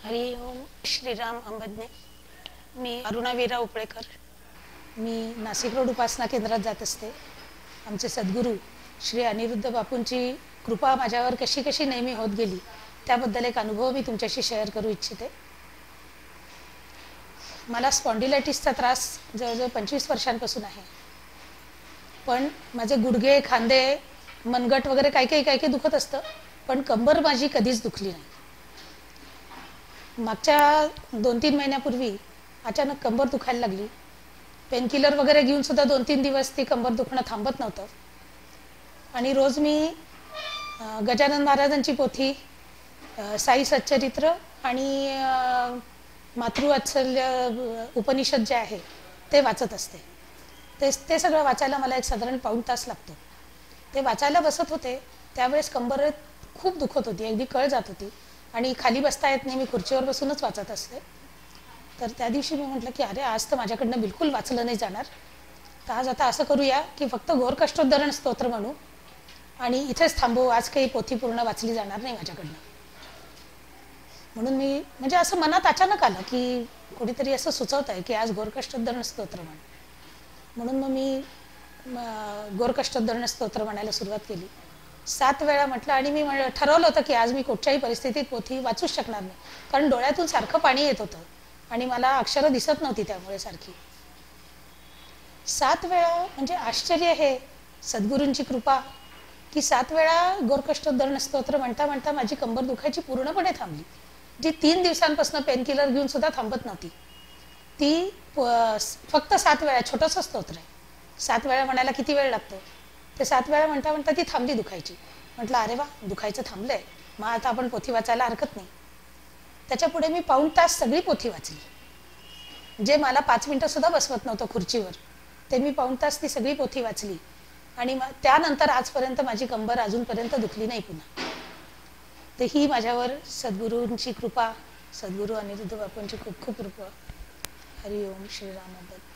हरि ओम श्रीराम अंबज्ञे. मी अरुणा वीरा उपळेकर. मी नाशिक रोड उपासना केंद्रात जात असते. आमचे सद्गुरू श्री अनिरुद्ध बापूंची कृपा माझ्यावर कशी कशी नेहमी होत गेली त्याबद्दल एक अनुभव मी तुमच्याशी शेअर करू इच्छिते. मला स्पॉन्डिलायटिसचा त्रास जवळजवळ 25 वर्षांपासून आहे. पण माझे गुडघे, खांदे, मनगट वगैरे काही काही दुखत असतं, पण कंबर माझी कधीच दुखली नाही. मागच्या 2-3 महिन्यापूर्वी अचानक कंबर दुखायला लागली. पेनकिलर वगैरे घेऊन सुद्धा 2-3 दिवस ती कंबर दुखणं थांबत नव्हतं. आणि रोज मी गजानन महाराजांची पोथी, साई सच्चरित्र आणि मातृवात्सल्य उपनिषद जे आहे ते वाचत असते. ते सगळं वाचायला मला एक साधारण पाऊण तास लागतो. ते वाचायला बसत होते त्यावेळेस कंबर खूप दुखत होती, अगदी कळ जात होती आणि खाली बसता येत नाही. मी खुर्चीवर बसूनच वाचत असते. तर त्या दिवशी मी म्हटलं की अरे आज तर माझ्याकडनं बिलकुल वाचलं नाही जाणार, तर आज आता असं करूया की फक्त घोरकष्टोद्धरण स्तोत्र म्हणू आणि इथेच थांबू. आज काही पोथी पूर्ण वाचली जाणार नाही माझ्याकडनं. म्हणून मी म्हणजे असं मनात अचानक आलं की कोणीतरी असं सुचवत आहे की आज घोरकष्टोद्धरण स्तोत्र म्हणून मग मी घोरकष्टोद्धरण स्तोत्र म्हणायला सुरुवात केली. 7 वेळा म्हटलं आणि मी ठरवलं होतं की आज मी कुठच्याही परिस्थितीत पोथी वाचूच शकणार नाही, कारण डोळ्यातून सारखं पाणी येत होतं आणि मला अक्षरं दिसत नव्हती त्यामुळे सारखी. 7 वेळा म्हणजे आश्चर्य हे सद्गुरूंची कृपा की 7 वेळा घोरकष्टोद्धरण स्तोत्र म्हणता म्हणता माझी कंबर दुखायची पूर्णपणे थांबली. जी 3 दिवसांपासून पेनकिलर घेऊन सुद्धा थांबत नव्हती, ती फक्त 7 वेळा. छोटंसं स्तोत्र आहे, 7 वेळा म्हणायला किती वेळ लागतो. ते 7 वेळा म्हणता म्हणता ती थांबली दुखायची. म्हटलं अरे वा, दुखायचं थांबलंय, मग आता आपण पोथी वाचायला हरकत नाही. त्याच्या पुढे मी पाऊण तास सगळी पोथी वाचली. जे मला 5 मिनिटं सुद्धा बसवत नव्हतं खुर्चीवर, ते मी पाऊण तास ती सगळी पोथी वाचली. आणि त्यानंतर आजपर्यंत माझी कंबर अजूनपर्यंत दुखली नाही पुन्हा. तर ही माझ्यावर सद्गुरूंची कृपा, सद्गुरू अनिरुद्ध बापूंची खूप खूप कृपा. हरि ओम श्रीराम.